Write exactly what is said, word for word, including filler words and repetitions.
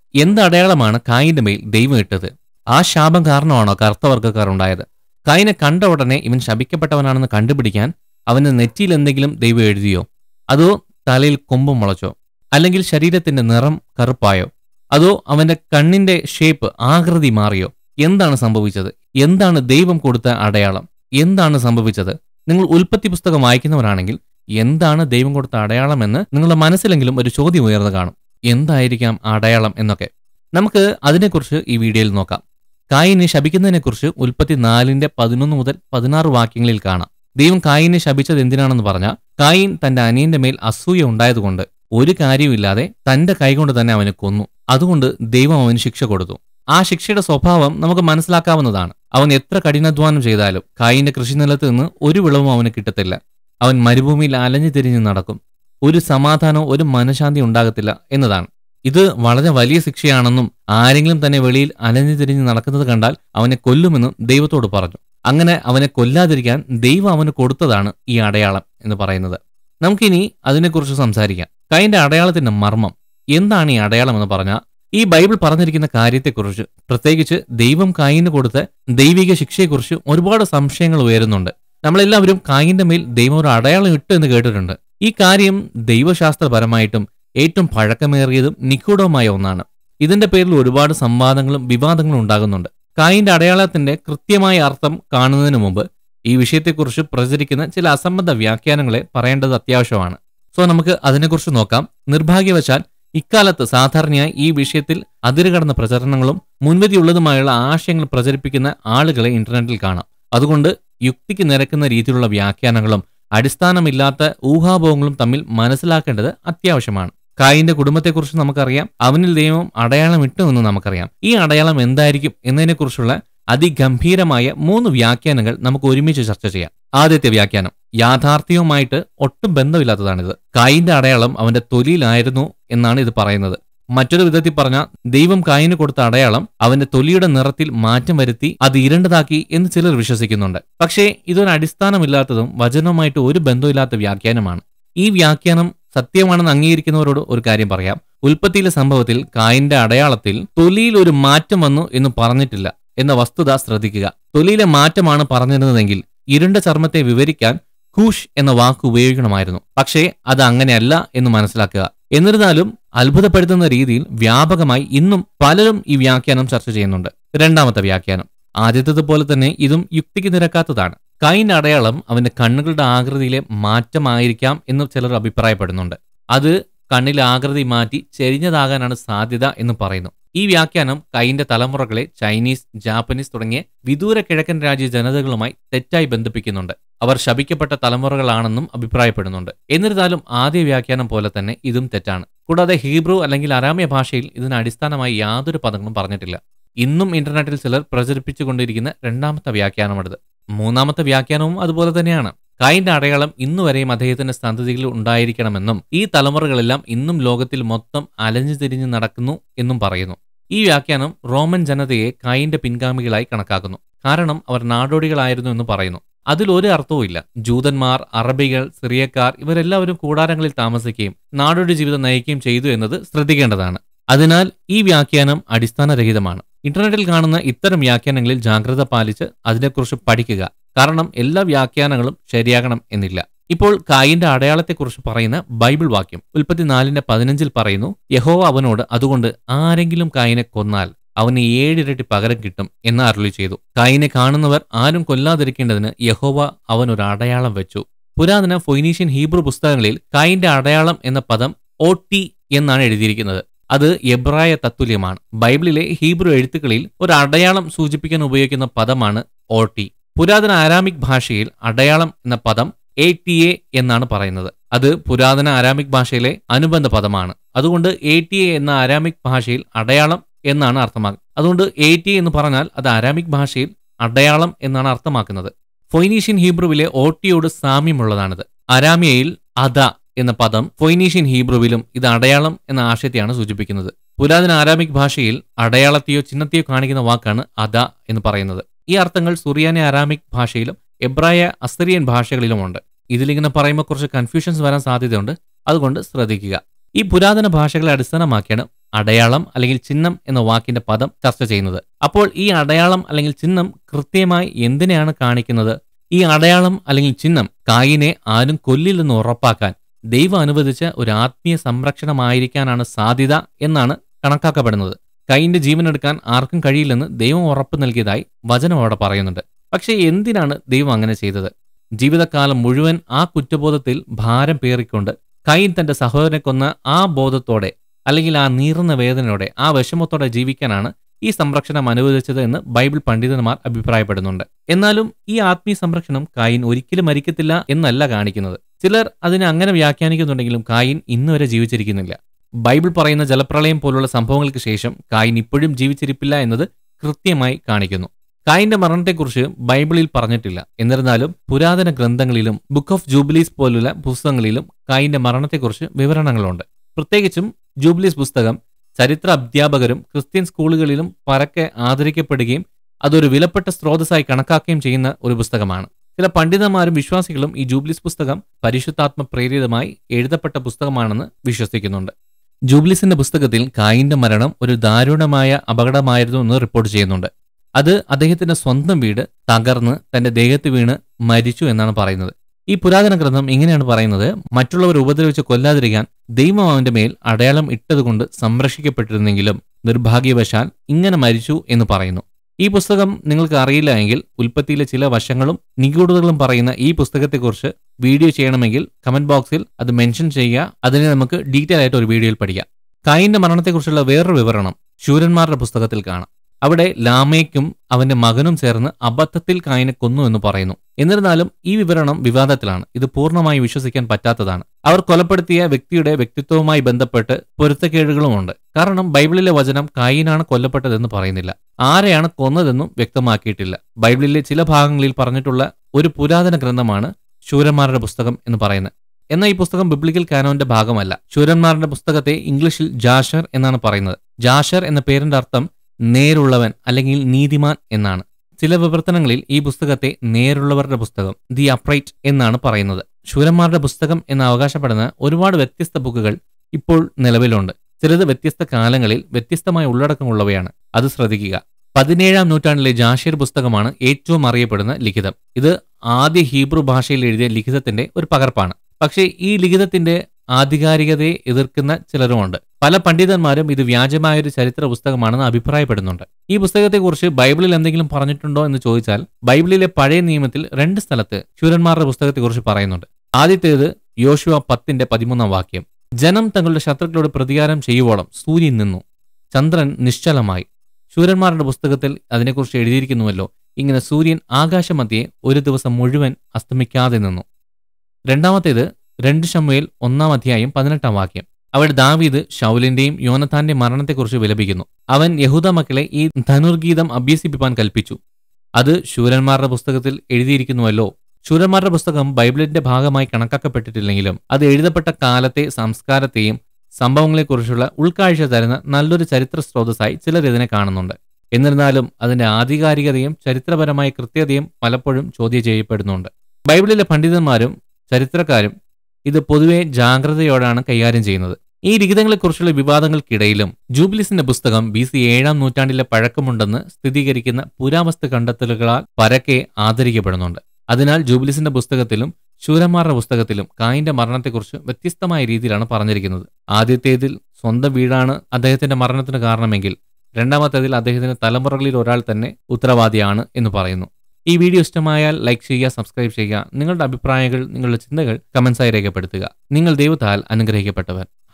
എന്ത് അടയാളമാണ് കായിന്റെ മേൽ ദൈവം ഇട്ടത്? ആ ശാപം കാരണമാണോ കറുത്തവർഗ്ഗക്കാർ ഉണ്ടായത്? കായിനെ കണ്ട ഉടനെ ഇവൻ ശപിക്കപ്പെട്ടവനാണെന്ന് കണ്ടുപിടിക്കാൻ അവന്റെ നെറ്റിയിൽ എന്തെങ്കിലും ദൈവം എഴുതിയോ? അതോ തലയിൽ കൊമ്പും മുളച്ചോ? അല്ലെങ്കിൽ ശരീരത്തിന്റെ നിറം കറുപ്പായോ? അതോ അവന്റെ കണ്ണിന്റെ ഷേപ്പ് ആകൃതി മാറിയോ? എന്താണ് സംഭവിച്ചത്? എന്താണ് ദൈവം കൊടുത്ത അടയാളം? എന്താണ് സംഭവിച്ചത്? നിങ്ങൾ ഉൽപ്പത്തി പുസ്തകം വായിക്കുന്നവരാണെങ്കിൽ എന്താണ് ദൈവം കൊടുത്ത അടയാളം എന്ന് നിങ്ങളുടെ മനസ്സിലെങ്കിലും ഒരു ചോദ്യം ഉയർന്നു കാണും. എന്തായിരിക്കാം അടയാളം എന്നൊക്കെ നമുക്ക് അതിനെക്കുറിച്ച് ഈ വീഡിയോയിൽ നോക്കാം. കായിനെ ശപിക്കുന്നതിനെക്കുറിച്ച് ഉൽപ്പത്തി നാലിന്റെ പതിനൊന്ന് മുതൽ പതിനാറ് വാക്യങ്ങളിൽ കാണാം. ദൈവം കായിനെ ശപിച്ചത് എന്തിനാണെന്ന് പറഞ്ഞാൽ, കായിൻ തന്റെ അനിയന്റെ മേൽ അസൂയ ഉണ്ടായതുകൊണ്ട് ഒരു കാര്യവുമില്ലാതെ തന്റെ കൈകൊണ്ട് തന്നെ അവനെ കൊന്നു. അതുകൊണ്ട് ദൈവം അവന് ശിക്ഷ കൊടുത്തു. ആ ശിക്ഷയുടെ സ്വഭാവം നമുക്ക് മനസ്സിലാക്കാവുന്നതാണ്. അവൻ എത്ര കഠിനാധ്വാനം ചെയ്താലും കായിന്റെ കൃഷിനിലത്ത് നിന്ന് ഒരു വിളവും അവന് കിട്ടത്തില്ല. അവൻ മരുഭൂമിയിൽ അലഞ്ഞു തിരിഞ്ഞ് നടക്കും. ഒരു സമാധാനവും ഒരു മനഃശാന്തി ഉണ്ടാകത്തില്ല എന്നതാണ്. ഇത് വളരെ വലിയ ശിക്ഷയാണെന്നും ആരെങ്കിലും തന്നെ വെളിയിൽ അലഞ്ഞു തിരിഞ്ഞ് നടക്കുന്നത് കണ്ടാൽ അവനെ കൊല്ലുമെന്നും ദൈവത്തോട് പറഞ്ഞു. അങ്ങനെ അവനെ കൊല്ലാതിരിക്കാൻ ദൈവം അവന് കൊടുത്തതാണ് ഈ അടയാളം എന്ന് പറയുന്നത്. നമുക്കിനി അതിനെക്കുറിച്ച് സംസാരിക്കാം. കായിന്റെ അടയാളത്തിന്റെ മർമ്മം എന്താണ്? ഈ അടയാളം എന്ന് പറഞ്ഞാൽ, ഈ ബൈബിൾ പറഞ്ഞിരിക്കുന്ന കാര്യത്തെക്കുറിച്ച്, പ്രത്യേകിച്ച് ദൈവം കായിന് കൊടുത്ത ദൈവിക ശിക്ഷയെക്കുറിച്ച് ഒരുപാട് സംശയങ്ങൾ ഉയരുന്നുണ്ട്. നമ്മളെല്ലാവരും കായിന്റെ മേൽ ദൈവം ഒരു അടയാളം ഇട്ടു എന്ന് കേട്ടിട്ടുണ്ട്. ഈ കാര്യം ദൈവശാസ്ത്രപരമായിട്ടും ഏറ്റവും പഴക്കമേറിയതും നിഗൂഢവുമായ ഒന്നാണ്. ഇതിന്റെ പേരിൽ ഒരുപാട് സംവാദങ്ങളും വിവാദങ്ങളും ഉണ്ടാകുന്നുണ്ട്. കായിന്റെ അടയാളത്തിന്റെ കൃത്യമായ അർത്ഥം കാണുന്നതിന് മുമ്പ് ഈ വിഷയത്തെക്കുറിച്ച് പ്രചരിക്കുന്ന ചില അസംബന്ധ വ്യാഖ്യാനങ്ങളെ പറയേണ്ടത് അത്യാവശ്യമാണ്. സോ നമുക്ക് അതിനെക്കുറിച്ച് നോക്കാം. നിർഭാഗ്യവശാൽ ഇക്കാലത്ത് സാധാരണയായി ഈ വിഷയത്തിൽ അതിരുകടന്ന പ്രചരണങ്ങളും മുൻവിധിയുള്ളതുമായുള്ള ആശയങ്ങൾ പ്രചരിപ്പിക്കുന്ന ആളുകളെ ഇന്റർനെറ്റിൽ കാണാം. അതുകൊണ്ട് യുക്തിക്ക് നിരക്കുന്ന രീതിയിലുള്ള വ്യാഖ്യാനങ്ങളും അടിസ്ഥാനമില്ലാത്ത ഊഹാപോഹങ്ങളും തമ്മിൽ മനസ്സിലാക്കേണ്ടത് അത്യാവശ്യമാണ്. കായിന്റെ കുടുംബത്തെക്കുറിച്ച് നമുക്കറിയാം. അവനിൽ ദൈവം അടയാളം ഇട്ടു എന്ന് നമുക്കറിയാം. ഈ അടയാളം എന്തായിരിക്കും എന്നതിനെക്കുറിച്ചുള്ള അതിഗംഭീരമായ മൂന്ന് വ്യാഖ്യാനങ്ങൾ നമുക്ക് ഒരുമിച്ച് ചർച്ച ചെയ്യാം. ആദ്യത്തെ വ്യാഖ്യാനം യാഥാർത്ഥ്യവുമായിട്ട് ഒട്ടും ബന്ധമില്ലാത്തതാണിത്. കായിന്റെ അടയാളം അവന്റെ തൊലിയിലായിരുന്നു എന്നാണ് ഇത് പറയുന്നത്. മറ്റൊരു വിധത്തിൽ പറഞ്ഞാൽ, ദൈവം കായിന് കൊടുത്ത അടയാളം അവന്റെ തൊലിയുടെ നിറത്തിൽ മാറ്റം വരുത്തി അത് ഇരുണ്ടതാക്കി എന്ന് ചിലർ വിശ്വസിക്കുന്നുണ്ട്. പക്ഷേ ഇതൊരു അടിസ്ഥാനമില്ലാത്തതും വചനവുമായിട്ട് ഒരു ബന്ധമില്ലാത്ത വ്യാഖ്യാനമാണ്. ഈ വ്യാഖ്യാനം സത്യമാണെന്ന് അംഗീകരിക്കുന്നവരോട് ഒരു കാര്യം പറയാം. ഉൽപ്പത്തിയിലെ സംഭവത്തിൽ കായിന്റെ അടയാളത്തിൽ തൊലിയിൽ ഒരു മാറ്റം വന്നു എന്ന് പറഞ്ഞിട്ടില്ല എന്ന വസ്തുത ശ്രദ്ധിക്കുക. തൊലിയിലെ മാറ്റമാണ് പറഞ്ഞിരുന്നതെങ്കിൽ ഇരുണ്ട ചർമ്മത്തെ വിവരിക്കാൻ കൂഷ് എന്ന വാക്ക് ഉപയോഗിക്കണമായിരുന്നു. പക്ഷേ അത് അങ്ങനെയല്ല എന്ന് മനസ്സിലാക്കുക. എന്നിരുന്നാലും അത്ഭുതപ്പെടുത്തുന്ന രീതിയിൽ വ്യാപകമായി ഇന്നും പലരും ഈ വ്യാഖ്യാനം ചർച്ച ചെയ്യുന്നുണ്ട്. രണ്ടാമത്തെ വ്യാഖ്യാനം ആദ്യത്തേതുപോലെ തന്നെ ഇതും യുക്തിക്ക് നിരക്കാത്തതാണ്. കായിന്റെ അടയാളം അവന്റെ കണ്ണുകളുടെ ആകൃതിയിലെ മാറ്റമായിരിക്കാം എന്ന് ചിലർ അഭിപ്രായപ്പെടുന്നുണ്ട്. അത് കണ്ണിലെ ആകൃതി മാറ്റി ചെരിഞ്ഞതാകാനാണ് സാധ്യത എന്ന് പറയുന്നു. ഈ വ്യാഖ്യാനം കായിന്റെ തലമുറകളെ ചൈനീസ്, ജാപ്പനീസ് തുടങ്ങിയ വിദൂര കിഴക്കൻ രാജ്യ ജനതകളുമായി തെറ്റായി ബന്ധിപ്പിക്കുന്നുണ്ട്. അവർ ശപിക്കപ്പെട്ട തലമുറകളാണെന്നും അഭിപ്രായപ്പെടുന്നുണ്ട്. എന്നിരുന്നാലും ആദ്യ വ്യാഖ്യാനം പോലെ തന്നെ ഇതും തെറ്റാണ്. കൂടാതെ ഹീബ്രു അല്ലെങ്കിൽ അരാമ്യ ഭാഷയിൽ ഇതിന് അടിസ്ഥാനമായി യാതൊരു പദങ്ങളും പറഞ്ഞിട്ടില്ല. ഇന്നും ഇന്റർനെറ്റിൽ ചിലർ പ്രചരിപ്പിച്ചുകൊണ്ടിരിക്കുന്ന രണ്ടാമത്തെ വ്യാഖ്യാനമാണിത്. മൂന്നാമത്തെ വ്യാഖ്യാനവും അതുപോലെ തന്നെയാണ്. കായിന്റെ അടയാളം ഇന്നുവരെയും അദ്ദേഹത്തിന്റെ സന്തതികളിൽ ഉണ്ടായിരിക്കണമെന്നും ഈ തലമുറകളെല്ലാം ഇന്നും ലോകത്തിൽ മൊത്തം അലഞ്ഞു തിരിഞ്ഞു നടക്കുന്നു എന്നും പറയുന്നു. ഈ വ്യാഖ്യാനം റോമൻ ജനതയെ കായിന്റെ പിൻഗാമികളായി കണക്കാക്കുന്നു. കാരണം അവർ നാടോടികളായിരുന്നു എന്ന് പറയുന്നു. അതിലൊരു അർത്ഥവും ഇല്ല. ജൂതന്മാർ, അറബികൾ, സിറിയക്കാർ ഇവരെല്ലാവരും കൂടാരങ്ങളിൽ താമസിക്കുകയും നാടോടി ജീവിതം നയിക്കുകയും ചെയ്തു എന്നത് ശ്രദ്ധിക്കേണ്ടതാണ്. അതിനാൽ ഈ വ്യാഖ്യാനം അടിസ്ഥാനരഹിതമാണ്. ഇന്റർനെറ്റിൽ കാണുന്ന ഇത്തരം വ്യാഖ്യാനങ്ങളിൽ ജാഗ്രത പാലിച്ച് അതിനെക്കുറിച്ച് പഠിക്കുക. കാരണം എല്ലാ വ്യാഖ്യാനങ്ങളും ശരിയാകണം എന്നില്ല. ഇപ്പോൾ കായിന്റെ അടയാളത്തെക്കുറിച്ച് പറയുന്ന ബൈബിൾ വാക്യം ഉൽപ്പത്തിനാലിന്റെ പതിനഞ്ചിൽ പറയുന്നു, യഹോവ അവനോട്, അതുകൊണ്ട് ആരെങ്കിലും കായിനെ കൊന്നാൽ അവന് ഏഴിരട്ടി പകരം കിട്ടും എന്ന് അരുളി ചെയ്തു. കായിനെ കാണുന്നവർ ആരും കൊല്ലാതിരിക്കേണ്ടതിന് യഹോവ അവനൊരു അടയാളം വെച്ചു. പുരാതന ഫൊയ്നീഷ്യൻ ഹീബ്രു പുസ്തകങ്ങളിൽ കായിന്റെ അടയാളം എന്ന പദം ഒ ടി എന്നാണ് എഴുതിയിരിക്കുന്നത്. അത് എബ്രായ തത്തുല്യമാണ്. ബൈബിളിലെ ഹീബ്രു എഴുത്തുകളിൽ ഒരു അടയാളം സൂചിപ്പിക്കാൻ ഉപയോഗിക്കുന്ന പദമാണ് ഒ ടി. പുരാതന ആരാമിക് ഭാഷയിൽ അടയാളം എന്ന പദം എ ടി എ എന്നാണ് പറയുന്നത്. അത് പുരാതന ആരാമിക് ഭാഷയിലെ അനുബന്ധ പദമാണ്. അതുകൊണ്ട് എ ടി എ എന്ന ആരാമിക് ഭാഷയിൽ അടയാളം എന്നാണ് അർത്ഥമാക്കുന്നത്. അതുകൊണ്ട് എ ടി എന്ന് പറഞ്ഞാൽ അത് ആരാമിക് ഭാഷയിൽ അടയാളം എന്നാണ് അർത്ഥമാക്കുന്നത്. ഫൊയ്നീഷ്യൻ ഹീബ്രുവിലെ ഒ ടിയോട് സാമ്യമുള്ളതാണിത്. അരാമിയയിൽ അദ എന്ന പദം ഫൊയ്നീഷ്യൻ ഹീബ്രുവിലും ഇത് അടയാളം എന്ന ആശയത്തെയാണ് സൂചിപ്പിക്കുന്നത്. പുരാതന ആരാമിക് ഭാഷയിൽ അടയാളത്തെയോ ചിഹ്നത്തെയോ കാണിക്കുന്ന വാക്കാണ് അദ എന്ന് പറയുന്നത്. ഈ അർത്ഥങ്ങൾ സുറിയാനി ആരാമിക് ഭാഷയിലും എബ്രായ അസ്സീരിയൻ ഭാഷകളിലുമുണ്ട്. ഇതിലിങ്ങനെ പറയുമ്പോൾ കുറച്ച് കൺഫ്യൂഷൻസ് വരാൻ സാധ്യതയുണ്ട്. അതുകൊണ്ട് ശ്രദ്ധിക്കുക. ഈ പുരാതന ഭാഷകളെ അടിസ്ഥാനമാക്കിയാണ് അടയാളം അല്ലെങ്കിൽ ചിഹ്നം എന്ന വാക്കിന്റെ പദം ചർച്ച ചെയ്യുന്നത്. അപ്പോൾ ഈ അടയാളം അല്ലെങ്കിൽ ചിഹ്നം കൃത്യമായി എന്തിനെയാണ് കാണിക്കുന്നത്? ഈ അടയാളം അല്ലെങ്കിൽ ചിഹ്നം കായിനെ ആരും കൊല്ലില്ലെന്ന് ഉറപ്പാക്കാൻ ദൈവം അനുവദിച്ച ഒരു ആത്മീയ സംരക്ഷണമായിരിക്കാനാണ് സാധ്യത എന്നാണ് കണക്കാക്കപ്പെടുന്നത്. കൈയിന്റെ ജീവനെടുക്കാൻ ആർക്കും കഴിയില്ലെന്ന് ദൈവം ഉറപ്പ് നൽകിയതായി വചനം അവിടെ പറയുന്നുണ്ട്. പക്ഷേ എന്തിനാണ് ദൈവം അങ്ങനെ ചെയ്തത്? ജീവിതകാലം മുഴുവൻ ആ കുറ്റബോധത്തിൽ ഭാരം പേറിക്കൊണ്ട് കൈൻ തന്റെ സഹോദരനെ കൊന്ന ആ ബോധത്തോടെ അല്ലെങ്കിൽ ആ നീറുന്ന വേദനയോടെ ആ വിഷമത്തോടെ ജീവിക്കാനാണ് ഈ സംരക്ഷണം അനുവദിച്ചത് എന്ന് ബൈബിൾ പണ്ഡിതന്മാർ അഭിപ്രായപ്പെടുന്നുണ്ട്. എന്നാലും ഈ ആത്മീയ സംരക്ഷണം കായിൻ ഒരിക്കലും മരിക്കത്തില്ല എന്നല്ല കാണിക്കുന്നത്. ചിലർ അതിനെ അങ്ങനെ വ്യാഖ്യാനിക്കുന്നുണ്ടെങ്കിലും കായിൻ ഇന്നുവരെ ജീവിച്ചിരിക്കുന്നില്ല. ബൈബിൾ പറയുന്ന ജലപ്രളയം പോലുള്ള സംഭവങ്ങൾക്ക് ശേഷം കായിൻ ഇപ്പോഴും ജീവിച്ചിരിപ്പില്ല എന്നത് കൃത്യമായി കാണിക്കുന്നു. കായിന്റെ മരണത്തെക്കുറിച്ച് ബൈബിളിൽ പറഞ്ഞിട്ടില്ല. എന്നിരുന്നാലും പുരാതന ഗ്രന്ഥങ്ങളിലും ബുക്ക് ഓഫ് ജൂബിലീസ് പോലുള്ള പുസ്തകങ്ങളിലും കായിന്റെ മരണത്തെക്കുറിച്ച് വിവരണങ്ങളുണ്ട്. പ്രത്യേകിച്ചും ജൂബിലീസ് പുസ്തകം ചരിത്ര അധ്യാപകരും ക്രിസ്ത്യൻ സ്കൂളുകളിലും പരക്കെ ആദരിക്കപ്പെടുകയും അതൊരു വിലപ്പെട്ട സ്രോതസ്സായി കണക്കാക്കുകയും ചെയ്യുന്ന ഒരു പുസ്തകമാണ്. ചില പണ്ഡിതന്മാരും വിശ്വാസികളും ഈ ജൂബിലീസ് പുസ്തകം പരിശുദ്ധാത്മ പ്രേരിതമായി എഴുതപ്പെട്ട പുസ്തകമാണെന്ന് വിശ്വസിക്കുന്നുണ്ട്. ജൂബിലീസിന്റെ പുസ്തകത്തിൽ കായിന്റെ മരണം ഒരു ദാരുണമായ അപകടമായിരുന്നു എന്ന് റിപ്പോർട്ട് ചെയ്യുന്നുണ്ട്. അത് അദ്ദേഹത്തിന്റെ സ്വന്തം വീട് തകർന്ന് തന്റെ ദേഹത്ത് വീണ് മരിച്ചു എന്നാണ് പറയുന്നത്. ഈ പുരാതന ഗ്രന്ഥം ഇങ്ങനെയാണ് പറയുന്നത്: മറ്റുള്ളവർ ഉപദ്രവിച്ച് കൊല്ലാതിരിക്കാൻ ദൈവം അവന്റെ മേൽ അടയാളം ഇട്ടതുകൊണ്ട് സംരക്ഷിക്കപ്പെട്ടിരുന്നെങ്കിലും നിർഭാഗ്യവശാൽ ഇങ്ങനെ മരിച്ചു എന്ന് പറയുന്നു. ഈ പുസ്തകം നിങ്ങൾക്ക് അറിയില്ല എങ്കിൽ ഉൽപ്പത്തിയിലെ ചില വശങ്ങളും നിഗൂഢതകളും പറയുന്ന ഈ പുസ്തകത്തെക്കുറിച്ച് വീഡിയോ ചെയ്യണമെങ്കിൽ കമന്റ് ബോക്സിൽ അത് മെൻഷൻ ചെയ്യുക. അതിനെ നമുക്ക് ഡീറ്റെയിൽ ആയിട്ട് ഒരു വീഡിയോയിൽ പഠിക്കാം. കായിന്റെ മരണത്തെക്കുറിച്ചുള്ള വേറൊരു വിവരണം ശൂരന്മാരുടെ പുസ്തകത്തിൽ കാണാം. അവിടെ ലാമേക്കും അവന്റെ മകനും ചേർന്ന് അബദ്ധത്തിൽ കായിനെ കൊന്നു എന്ന് പറയുന്നു. എന്നിരുന്നാലും ഈ വിവരണം വിവാദത്തിലാണ്. ഇത് പൂർണ്ണമായി വിശ്വസിക്കാൻ പറ്റാത്തതാണ്. അവർ കൊലപ്പെടുത്തിയ വ്യക്തിയുടെ വ്യക്തിത്വവുമായി ബന്ധപ്പെട്ട് പൊരുത്തക്കേടുകളുമുണ്ട്. കാരണം ബൈബിളിലെ വചനം കായിനാണ് കൊല്ലപ്പെട്ടതെന്ന് പറയുന്നില്ല. ആരെയാണ് കൊന്നതെന്നും വ്യക്തമാക്കിയിട്ടില്ല. ബൈബിളിലെ ചില ഭാഗങ്ങളിൽ പറഞ്ഞിട്ടുള്ള ഒരു പുരാതന ഗ്രന്ഥമാണ് ശൂരന്മാരുടെ പുസ്തകം എന്ന് പറയുന്നത്. എന്നാൽ ഈ പുസ്തകം ബിബ്ലിക്കൽ കാനോന്റെ ഭാഗമല്ല. ശൂരന്മാരുടെ പുസ്തകത്തെ ഇംഗ്ലീഷിൽ ജാഷർ എന്നാണ് പറയുന്നത്. ജാഷർ എന്ന പേരിന്റെ അർത്ഥം നേരുള്ളവൻ അല്ലെങ്കിൽ നീതിമാൻ എന്നാണ്. ചില വിവർത്തനങ്ങളിൽ ഈ പുസ്തകത്തെ നേരുള്ളവരുടെ പുസ്തകം, ദി അപ്രൈറ്റ് എന്നാണ് പറയുന്നത്. ശൂരന്മാരുടെ പുസ്തകം എന്ന് അവകാശപ്പെടുന്ന ഒരുപാട് വ്യത്യസ്ത ബുക്കുകൾ ഇപ്പോൾ നിലവിലുണ്ട്. ചിലത് വ്യത്യസ്ത കാലങ്ങളിൽ വ്യത്യസ്തമായ ഉള്ളടക്കമുള്ളവയാണ്. അത് ശ്രദ്ധിക്കുക. പതിനേഴാം നൂറ്റാണ്ടിലെ ജാഷീർ പുസ്തകമാണ് ഏറ്റവും അറിയപ്പെടുന്ന ലിഖിതം. ഇത് ആദ്യ ഹീബ്രു ഭാഷയിൽ എഴുതിയ ലിഖിതത്തിന്റെ ഒരു പകർപ്പാണ്. പക്ഷേ ഈ ലിഖിതത്തിന്റെ ആധികാരികതയെ എതിർക്കുന്ന ചിലരുമുണ്ട്. പല പണ്ഡിതന്മാരും ഇത് വ്യാജമായൊരു ചരിത്ര പുസ്തകമാണെന്ന് അഭിപ്രായപ്പെടുന്നുണ്ട്. ഈ പുസ്തകത്തെക്കുറിച്ച് ബൈബിളിൽ എന്തെങ്കിലും പറഞ്ഞിട്ടുണ്ടോ എന്ന് ചോദിച്ചാൽ ബൈബിളിലെ പഴയ നിയമത്തിൽ രണ്ട് സ്ഥലത്ത് ശൂരന്മാരുടെ പുസ്തകത്തെക്കുറിച്ച് പറയുന്നുണ്ട്. ആദ്യത്തേത് യോശുവ പത്തിന്റെ പതിമൂന്നാം വാക്യം: ജനം തങ്ങളുടെ ശത്രുക്കളോട് പ്രതികാരം ചെയ്യുവോളം സൂര്യൻ നിന്നു, ചന്ദ്രൻ നിശ്ചലമായി. ശൂരന്മാരുടെ പുസ്തകത്തിൽ അതിനെക്കുറിച്ച് എഴുതിയിരിക്കുന്നുവല്ലോ, ഇങ്ങനെ സൂര്യൻ ആകാശമധ്യേ ഒരു ദിവസം മുഴുവൻ അസ്തമിക്കാതെ നിന്നു. രണ്ടാമത്തേത് രണ്ട് ശമൂവേൽ ഒന്നാം അധ്യായം പതിനെട്ടാം വാക്യം. അവിടെ ദാവീദ് ശൗലിന്റെയും യോനഥാന്റെയും മരണത്തെക്കുറിച്ച് വിലപിക്കുന്നു. അവൻ യഹൂദ മക്കളെ ഈ ധനുർഗീതം അഭ്യസിപ്പിക്കാൻ കൽപ്പിച്ചു. അത് ശൂരന്മാരുടെ പുസ്തകത്തിൽ എഴുതിയിരിക്കുന്നുവല്ലോ. ശൂരന്മാരുടെ പുസ്തകം ബൈബിളിന്റെ ഭാഗമായി കണക്കാക്കപ്പെട്ടിട്ടില്ലെങ്കിലും അത് എഴുതപ്പെട്ട കാലത്തെ സംസ്കാരത്തെയും സംഭവങ്ങളെക്കുറിച്ചുള്ള ഉൾക്കാഴ്ച തരുന്ന നല്ലൊരു ചരിത്ര സ്രോതസ്സായി ചിലർ ഇതിനെ കാണുന്നുണ്ട്. എന്നിരുന്നാലും അതിന്റെ ആധികാരികതയും ചരിത്രപരമായ കൃത്യതയും പലപ്പോഴും ചോദ്യം ചെയ്യപ്പെടുന്നുണ്ട്. ബൈബിളിലെ പണ്ഡിതന്മാരും ചരിത്രക്കാരും ഇത് പൊതുവെ ജാഗ്രതയോടാണ് കൈകാര്യം ചെയ്യുന്നത്. ഈ ലിഖിതങ്ങളെക്കുറിച്ചുള്ള വിവാദങ്ങൾക്കിടയിലും ജൂബിലീസിന്റെ പുസ്തകം ബി സി ഏഴാം നൂറ്റാണ്ടിലെ പഴക്കമുണ്ടെന്ന് സ്ഥിരീകരിക്കുന്ന പുരാവസ്തു കണ്ടെത്തലുകളാൽ പരക്കെ ആദരിക്കപ്പെടുന്നുണ്ട്. അതിനാൽ ജൂബിലീസിന്റെ പുസ്തകത്തിലും ശൂരന്മാരുടെ പുസ്തകത്തിലും കായിന്റെ മരണത്തെക്കുറിച്ച് വ്യത്യസ്തമായ രീതിയിലാണ് പറഞ്ഞിരിക്കുന്നത്. ആദ്യത്തേതിൽ സ്വന്തം വീടാണ് അദ്ദേഹത്തിന്റെ മരണത്തിന് കാരണമെങ്കിൽ രണ്ടാമത്തേതിൽ അദ്ദേഹത്തിന്റെ തലമുറകളിൽ ഒരാൾ തന്നെ ഉത്തരവാദിയാണ് എന്ന് പറയുന്നു. ഈ വീഡിയോ ഇഷ്ടമായാൽ ലൈക്ക് ചെയ്യുക, സബ്സ്ക്രൈബ് ചെയ്യുക. നിങ്ങളുടെ അഭിപ്രായങ്ങൾ, നിങ്ങളുടെ ചിന്തകൾ കമന്റ്സായി രേഖപ്പെടുത്തുക. നിങ്ങൾ ദൈവത്താൽ അനുഗ്രഹിക്കപ്പെട്ടവർ.